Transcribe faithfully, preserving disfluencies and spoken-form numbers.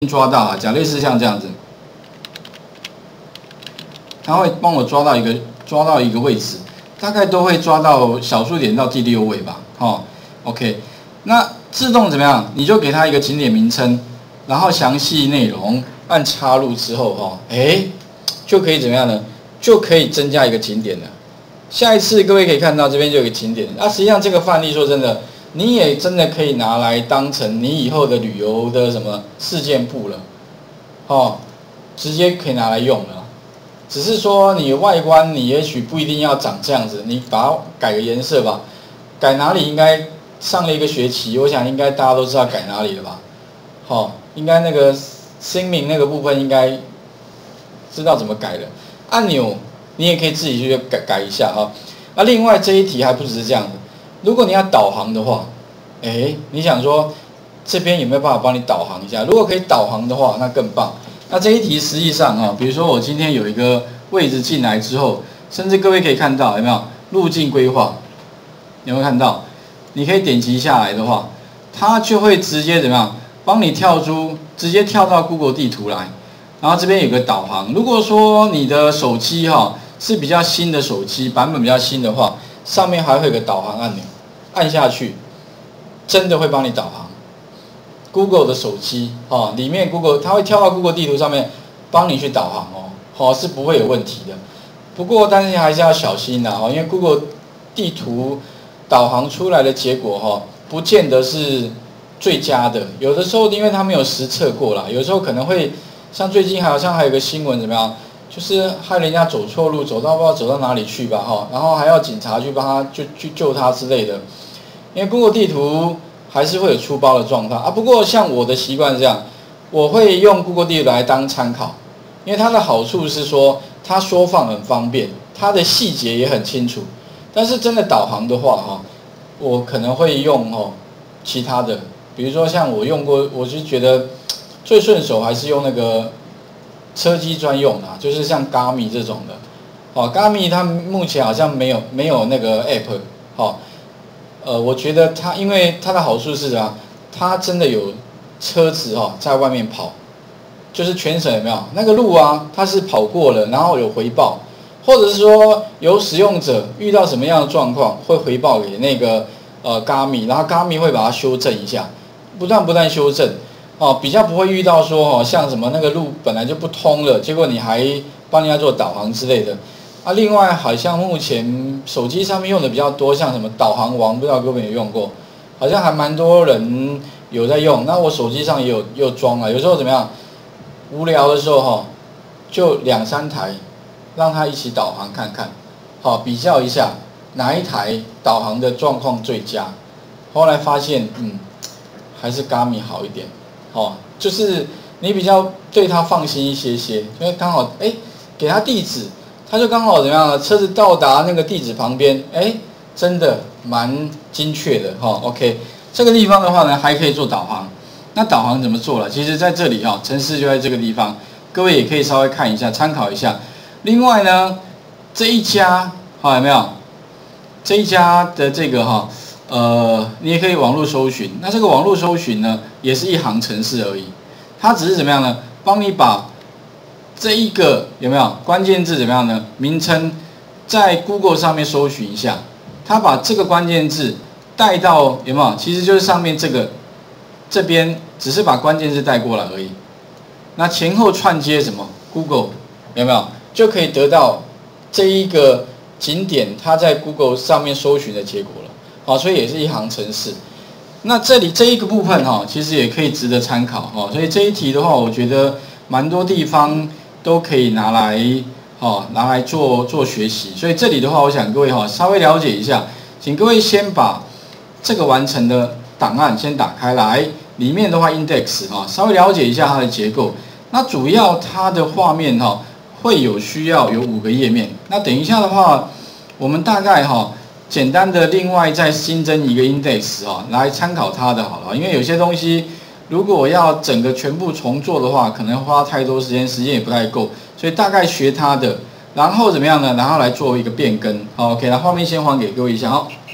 抓到啊，假类似像这样子，它会帮我抓到一个抓到一个位置，大概都会抓到小数点到第六位吧，哦 ，OK， 那自动怎么样？你就给它一个景点名称，然后详细内容按插入之后，哈，哎，就可以怎么样呢？就可以增加一个景点了。下一次各位可以看到这边就有一个景点，那、啊、实际上这个范例说真的。你也真的可以拿来当成你以后的旅游的什么事件簿了，哦，直接可以拿来用了。只是说你外观你也许不一定要长这样子，你把它改个颜色吧。改哪里应该上了一个学期，我想应该大家都知道改哪里了吧？哦，应该那个姓名那个部分应该知道怎么改了。按钮你也可以自己去改改一下啊。那、啊、另外这一题还不只是这样的。如果你要导航的话，哎，你想说这边有没有办法帮你导航一下？如果可以导航的话，那更棒。那这一题实际上啊，比如说我今天有一个位置进来之后，甚至各位可以看到有没有路径规划？有没有看到？你可以点击下来的话，它就会直接怎么样帮你跳出，直接跳到 Google 地图来。然后这边有个导航。如果说你的手机哈是比较新的手机，版本比较新的话，上面还会有个导航按钮。按下去，真的会帮你导航。Google 的手机哦，里面 Google 它会跳到 Google 地图上面，帮你去导航哦，好、哦、是不会有问题的。不过，但是还是要小心啦哦，因为 Google 地图导航出来的结果哈、哦，不见得是最佳的。有的时候，因为它没有实测过啦，有时候可能会像最近好像还有个新闻怎么样？就是害人家走错路，走到不知道走到哪里去吧，哈，然后还要警察去帮他就去救他之类的。因为 Google 地图还是会有出包的状况啊。不过像我的习惯是这样，我会用 Google 地图来当参考，因为它的好处是说它缩放很方便，它的细节也很清楚。但是真的导航的话，哈，我可能会用哦其他的，比如说像我用过，我就觉得最顺手还是用那个。车机专用啊，就是像 Garmin 这种的，哦 ，Garmin 它目前好像没有没有那个 App， 哦，呃，我觉得它因为它的好处是啊，它真的有车子哈、哦、在外面跑，就是全省有没有那个路啊，它是跑过了，然后有回报，或者是说有使用者遇到什么样的状况会回报给那个呃 Garmin， 然后 Garmin 会把它修正一下，不断不断修正。哦，比较不会遇到说哦，像什么那个路本来就不通了，结果你还帮人家做导航之类的。啊，另外好像目前手机上面用的比较多，像什么导航王，不知道各位有没有用过？好像还蛮多人有在用。那我手机上也有也有装啊，有时候怎么样？无聊的时候哈、哦，就两三台，让它一起导航看看，好比较一下哪一台导航的状况最佳。后来发现，嗯，还是 Garmin 好一点。哦，就是你比较对他放心一些些，因为刚好哎给他地址，他就刚好怎么样呢？车子到达那个地址旁边，哎，真的蛮精确的哈、哦。OK， 这个地方的话呢，还可以做导航。那导航怎么做了？其实在这里哈、哦，城市就在这个地方，各位也可以稍微看一下，参考一下。另外呢，这一家好、哦、有没有？这一家的这个哈。哦呃，你也可以网络搜寻。那这个网络搜寻呢，也是一行程式而已。它只是怎么样呢？帮你把这一个有没有关键字怎么样呢？名称在 Google 上面搜寻一下，它把这个关键字带到有没有？其实就是上面这个这边只是把关键字带过来而已。那前后串接什么 ？Google 有没有就可以得到这一个景点它在 Google 上面搜寻的结果了。好，所以也是一行程式。那这里这一个部分哈，其实也可以值得参考哈。所以这一题的话，我觉得蛮多地方都可以拿来哦，拿来做做学习。所以这里的话，我想各位哈稍微了解一下，请各位先把这个完成的档案先打开来，里面的话 index 哈，稍微了解一下它的结构。那主要它的画面哈会有需要有五个页面。那等一下的话，我们大概哈。简单的，另外再新增一个 index 哈，来参考它的好了。因为有些东西，如果我要整个全部重做的话，可能花太多时间，时间也不太够，所以大概学它的，然后怎么样呢？然后来做一个变更。好 ，OK， 那画面先还给各位一下哦。